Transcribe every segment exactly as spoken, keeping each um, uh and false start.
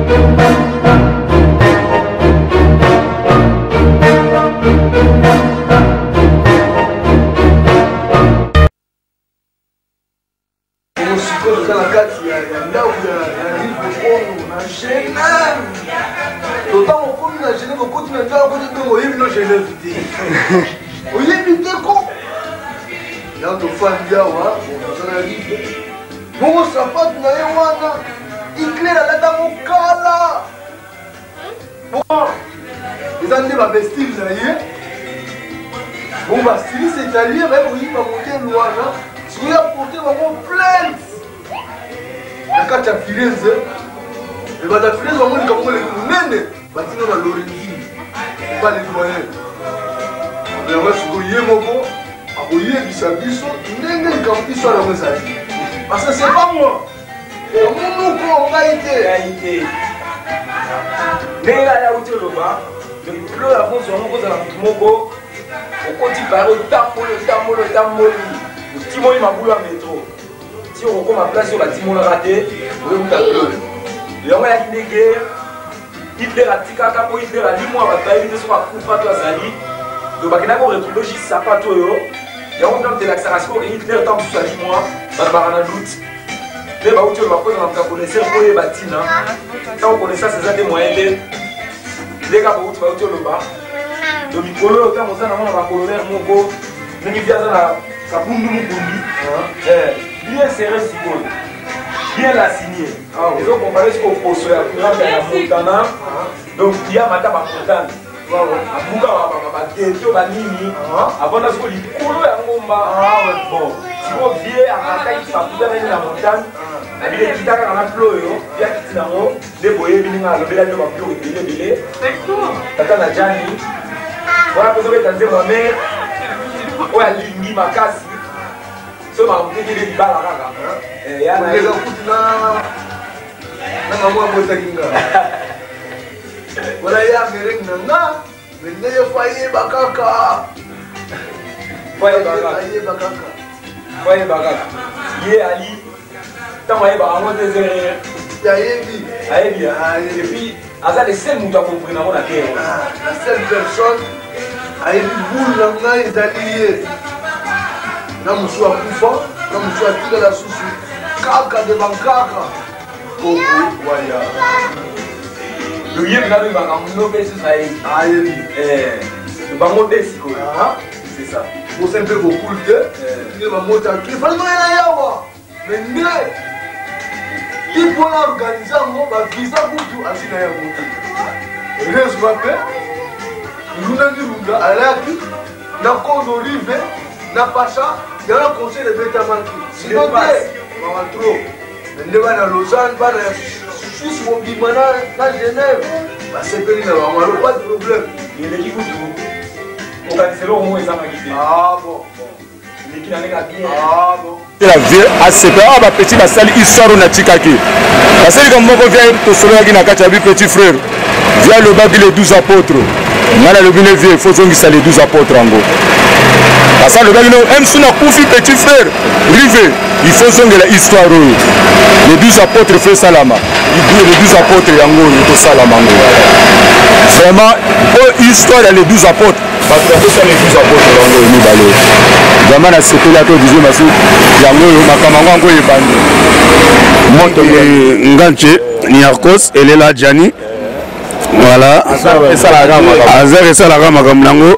Parce que c'est pas moi. C'est mon nom qu'on a été. Mais là, il y a où tu le bas. Le bleu à fond sur mon cause à la Moko. Au côté par le tambo, le tambo, le tambo. Le Timon, il m'a voulu à métro. Si on recommence ma place sur la Timon raté, vous voulez vous bleu. Le homme a une guerre. Hitler a tika kapo, Hitler a dit moi, on va tailler sur la coupe à toi, Zali. Donc, il y a un retrouvé juste ça, pas toi. Il y a un homme de l'accélération et Hitler tombe sur la dit moi, Barbara doute. Mais bah, où tu vas prendre un connaisseur pour les bâtiments. Quand on connaît ça, c'est ça des moyens. Les gars, où tu vas où tu le bas. Donc, il faut le temps, on s'en a un colonel, mon go. Mais il vient dans la Kaboundou Moukoumi. Bien serré, si bon. Bien la signé. Et donc, on va aller au poste à la Montana. Donc, il y a Madame Montana. Abuka baketo banini avant d'asko likolo ya ngomba bon siko vie akaka iti bakuta na montagne na bile kitaka na ployo ya kitinango de boye bininga lobela de baplo bile bile tata na jani voilà que ça tanze ma mère oya lingi makasi so ma muteke de bala kaka eh ya na eza kutina na mama motakinga voilà ya mereng nanga mais ne foyer bakaka foyer bakaka foyer bakaka ye ali tamaye ba amo désert ya yebi ayebi et puis asa les seuls muta comprendre na terre la seule personne ayebi boule nanga ezali na musu akufa na musu atika la susu kaka de bankaka koko waya le yé n'a pas de sur ça eh le bango desiko c'est ça pour c'est un peu beaucoup de il va monter il faut non y yawa mais ne il faut organiser mon va visa pour tout asina ya monter reste pas que nous n'a dit nous ala qui na kondo rive na pacha il y a un conseil de bêta manki sinon on trop mais ne va na Lausanne pas Suisse mon bimana na Genève bah c'est péri na ba pas de problème il est qui vous tout organiser le mot ça m'a quitté ah bon mais qui n'a pas bien ah bon la ville a C P A ba petit la salle histoire na tikaki parce que comme moko vient to solo ya na kati ya petit frère via le babi les douze apôtres ngala le bine vie faut zongi ça les douze apôtres ango parce que le babi no même sous na kufi petit frère rive il faut zongi la histoire les douze apôtres fait salama les douze apôtres yango to salama ngo vraiment oh histoire les douze apôtres parce que ça les douze apôtres yango ni balé vraiment na c'était là to disait masu yango makama ngo ebandi monto nganche ni Arcos elle est là Jani voilà et ça la gama azar et ça la gama comme nango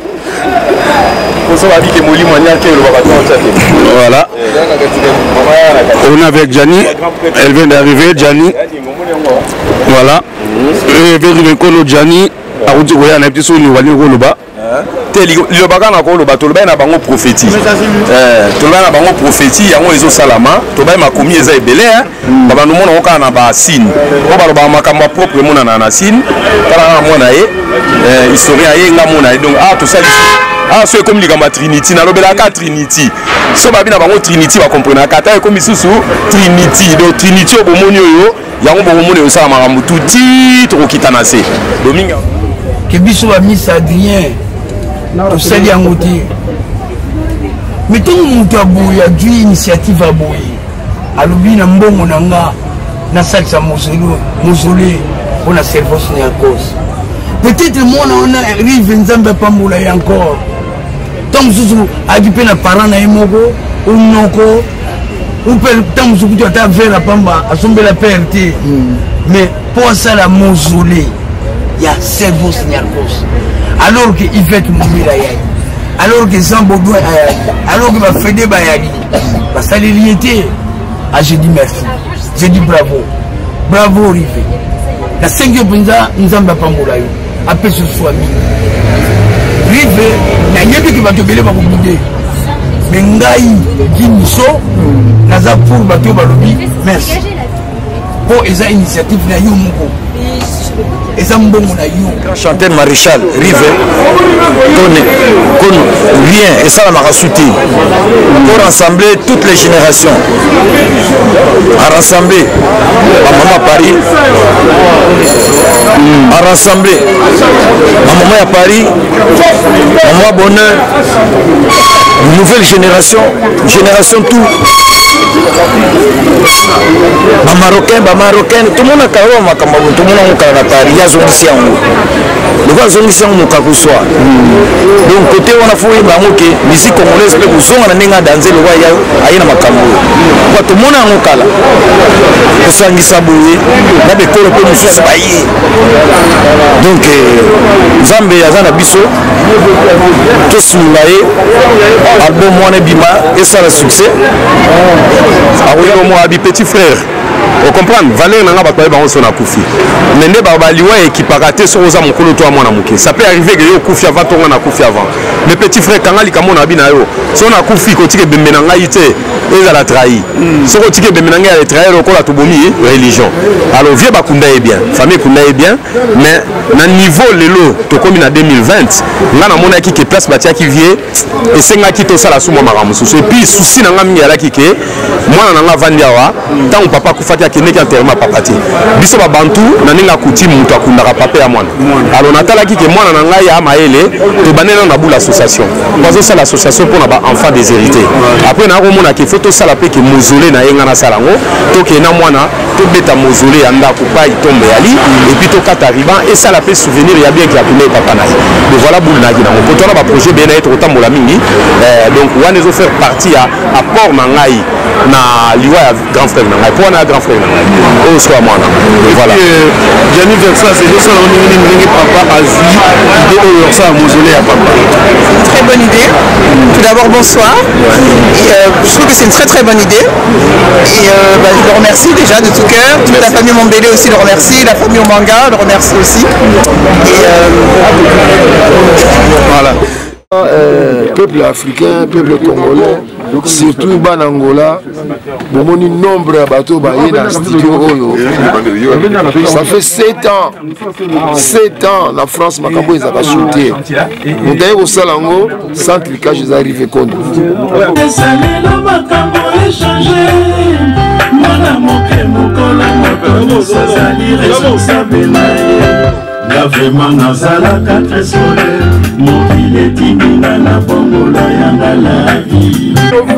voilà on est avec Jani elle vient d'arriver Jani voilà et vers le Jani a dit qu'on a un petit souvenir au bas le bagan a encore le bateau, le bango prophétie. Eh, tout le monde a bango prophétie, yango ezo salama. Tout le monde a commis les ébélés. Baba nous mon encore na ba signe. On va ba makamba propre mon na na signe. Kala na mona ye, eh historien ye nga mona ye. Donc ah tout ça ah c'est comme les gamba Trinity na lobela ka Trinity. So ba bina bango Trinity va comprendre kata comme isusu Trinity. Donc Trinity au bomoni yo, yango bomoni yo sala makambu tout titre okitana se. Dominga. Que biso ba Miss Adrien au sali en côté mais tout le monde a bouillé a dû initiative à bouiller à l'oubli na mbongo nanga na salsa mausolée pour la cerveau Niakos. Peut-être moi on a rive nzambe pambola y encore. Tant que agipe na parent na imoko ou noko ou peut tant que tu as fait la pamba à somber la perte. Mais pour ça la mausolée il y a cerveau Niakos. Alors que Yvette Moumila yayi. Alors que Jean Baudouin yayi. Alors que ma Fédé bayali. Parce que l'élité. Ah, je dis merci. Je dis bravo. Bravo, Rive. La cinquième pinza, nous avons pas moulé. Après ce soir, Rive, il y a rien qui va te béler pour vous dire. Mais Ngaï, Guimiso, Naza pour Bateau Balobi, merci. Pour les initiatives, il y a eu et ça me bon chanteur maréchal Rive Kono vient et ça la marasuti pour rassembler toutes les générations à rassembler à maman Paris à rassembler à maman à Paris maman bonheur nouvelle génération génération tout ba marocain ba marocain tout le monde a carrément makambo tout le monde a carrément Paris ya zongisi yango le zongisi yango mokakuswa donc côté on a fouillé bango ke musique congolaise pe kuzonga na ndenge danser le roi ayi na makambo kwa tout le monde a ngokala osangisa boye na bekolo pe mususu baye donc nzambe aza na biso tosunga ye album wana bima esala succès awi au moins abi petit frère on comprend valeur nanga ba toye bango sona kufi mende ba baliwa ekipakate so oza mokolo to mwana muke ça peut arriver que yo kufi avant tonga na kufi avant mais petit frère kangali kamona bina yo so na kufi ko tike bembe na ngai te eza la trahi so ko tike bembe na ngai la trahi ko la tobomi religion alors vieux bakunda est bien famille kunda est bien mais na niveau lelo to komi na deux mille vingt nga na mona ki ke place batia ki vie et senga ki to sala sumo maramusu et puis souci na nga mingi ala ki ke mwana na nga vandi awa tant papa kufati akendeki enterrement papa te biso ba bantu na ninga kuti mutu akundaka papa ya mwana alors natalaki ke mwana na ngai ya maele to banena na bula association bazo sala association pour na ba enfant déshérité après na ko mona ke photo sala pe ke mausolée na yenga na salango to ke na mwana to beta mausolée ya ndako pa itombe yali et puis to kata riban et sala pe souvenir ya bien que akune papa na donc voilà boule na gina ko to na ba projet bien être otambola mingi donc wana zo faire partie à apport na ngai na liwa ya grand frère na ngai pour na grand frère na ngai o soit moi et voilà Gianni Versa c'est ça on est venu papa azi idée au ça mausolée à papa très bonne idée tout d'abord bonsoir et euh, je trouve que c'est une très très bonne idée et euh, bah, je le remercie déjà de tout cœur toute la famille Mombélé aussi le remercie la famille Omanga le remercie aussi et euh... voilà Euh, peuple africain, peuple congolais, surtout Banangola, bon nombre de bateaux dans studio Oyo. Ça fait sept ans, sept ans la France m'a capé ça va shooter. Nous d'ailleurs au Salango, sans tricage ils arrivent contre. Vraiment nazalaka très solaire mokili etinginga na bongola yanga la vie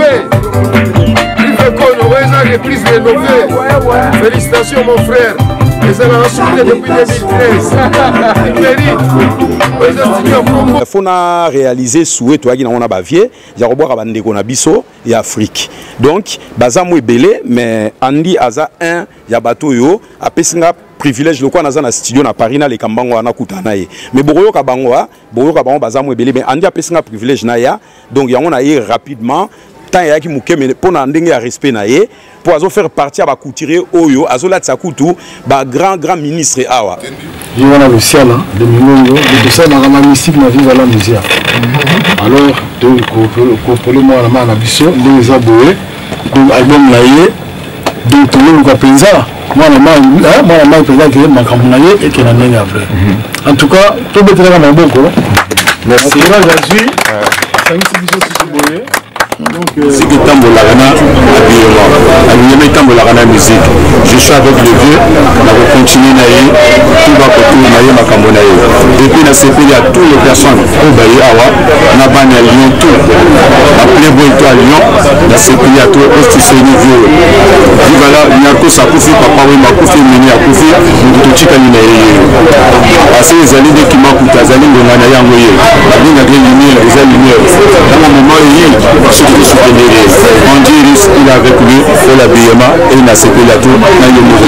reprise rénovée. Félicitations mon frère. Les a racheté depuis deux mille treize. Il faut réaliser souhait toi qui n'a pas bavier, il y a revoir abandé qu'on a biso et Afrique. Donc bazamo est belé mais Andy aza un il y a bateau yo a pesinga privilège le quoi dans un studio na Paris na les kambango na kutana ye mais boroyo ka bango a boroyo ka bango bazamo est belé mais Andy a pesinga privilège na ya donc ya on a eu rapidement tant ya ki muke mais pour na ndenge ya respect na ye pour azo faire partie ba couturier oyo azo la tsakutu ba grand grand ministre awa je wana le ciel de milongo de ça na la mystique na vive la musique alors de ko ko le moi na na biso ndenge za boye ko album na ye donc tout le monde penza moi na moi moi na penza que makambo na ye et que na ndenge après en tout cas to betela na maboko merci aujourd'hui ça ngi biso si boye musique tambola kana habillement habillement tambola kana musique je suis avec le vieux continuer na ye tout va kotour na ye makambo na ye et puis na sepeli à toutes les personnes oyo baye awa na bana ya Lyon tout na playboy to à Lyon na sepeli à tout ostiseni vieux vivala Nyarkos akufi papa Wemba akufi mini akufi mutu totikali na ye parce que ezali nde kimakuta azali ngonga na yango ye babengaki lumière eza lumière dans le moment ye soki tosoutenir ye on dit risque il avec lui pour l'habillement et na sepeli à tout na ye moko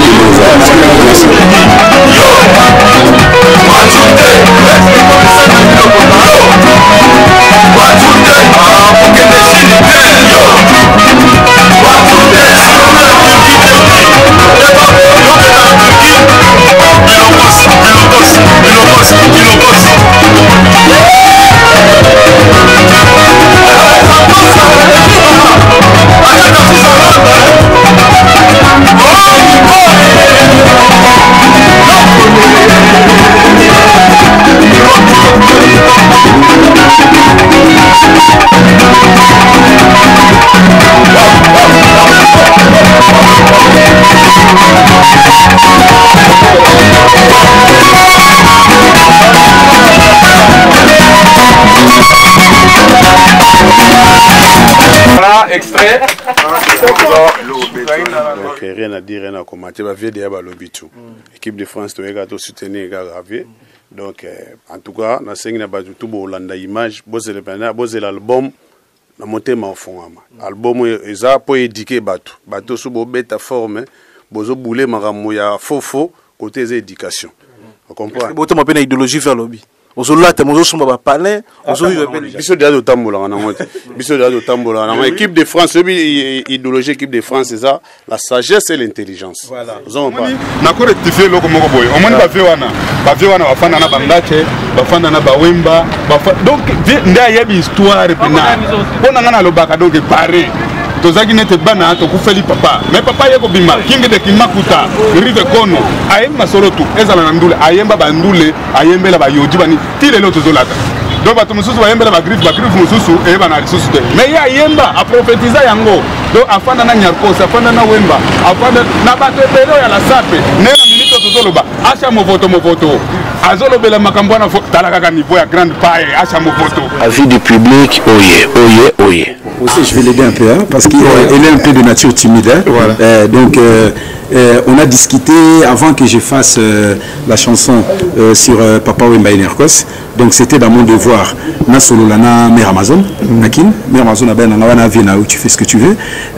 extrait. Donc rien à dire, rien à commenter. La vie de l'Obitu. L'équipe de France doit également soutenir les donc en tout cas, na sengi na batu tout bolanda image, boze le pena, boze l'album na monter ma fond album eza po éduquer batu. Batu sous bo beta forme, bozo boule makambo ya fofo côté des éducation. Vous comprenez? Boto ma pena idéologie vers lobby. Ozolata mozo somba ba palais, ozo biso de la tambola na ngote. Biso de la tambola na équipe de France, idéologie équipe de France c'est ça, la sagesse et l'intelligence. Voilà. Vous en parlez. Na ko rectifier loko moko boy. O moni ba ve wana, ba ve wana bafana na bandache, bafana na bawemba, donc nda yebi histoire pena. Pona ngana lobaka donc paré. Tozaki nete bana to kufeli papa mais papa yeko bima kingi de kimakuta rive kono ayemba sorotu ezala na ndule ayemba bandule ayembela ba yoji bani tile lo tozolata donc bato mususu bayembela ba griffe ba griffe mususu e bana lisusu te mais ya ayemba a prophétiser yango donc afanda na Nyarkos afanda na Wemba afanda na bato pelo ya la sape ne na minute tozoloba acha mo voto mo voto azolobela makambo na talaka ka niveau ya grande paille acha mo voto avis du public oye oye oye. Aussi, je vais l'aider un peu, hein, parce qu'elle ouais. est un peu de nature timide. Hein. Voilà. Euh, donc, euh, euh, on a discuté avant que je fasse euh, la chanson euh, sur euh, Papa Wemba Nyarkos. Donc, c'était dans mon devoir. Na solo lana mère Amazon, nakin, mère Amazon a ben na vina où tu fais ce que tu veux.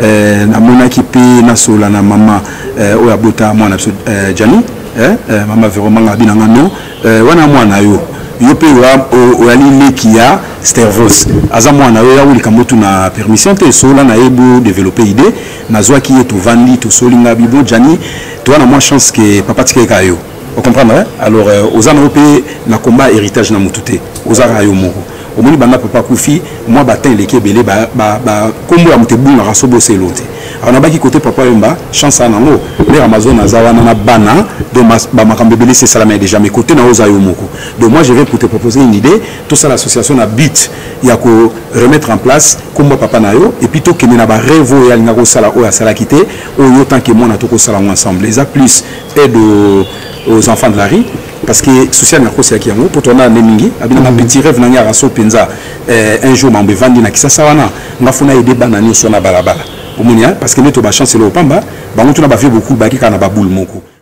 Na mona qui paye na solo lana maman ou abota moi na Jani, maman vraiment ngabina ngano, wana moi na yo. Yope o ali lekia stervos azamwa na yo ya wuli kamotu na permission te sola na ebo développer idée na zwa ki etu vandi to solinga bibo Jani toi na moi chance que papa tike ka yo vous comprenez alors aux anopé na combat héritage na mutute aux arayo moko au moni banga papa kufi moi batin leke belé ba ba kombo ya mutebunga rasobo selote alors na baki côté papa Wemba chance na ngo les Amazon azawana na bana de ba makambe belé c'est ça la mais déjà mes côté na ozayo moko donc moi je vais pour te proposer une idée tout ça l'association na but ya ko remettre en place kombo papa na yo et puis to kene na ba revo ya linga ko sala o ya sala kité o yo tant que moi na to ko sala ensemble les a plus aide aux enfants de la rue parce que social Nyarkos ya kiango pour tourner na mingi abina na petit rêve na ngara so penza un jour mambe vandi na kisasa wana ngafuna aider banani so na balabala omunia parce que neto ba chance le opamba ba mutu na ba fait beaucoup ba ki kana ba boule moko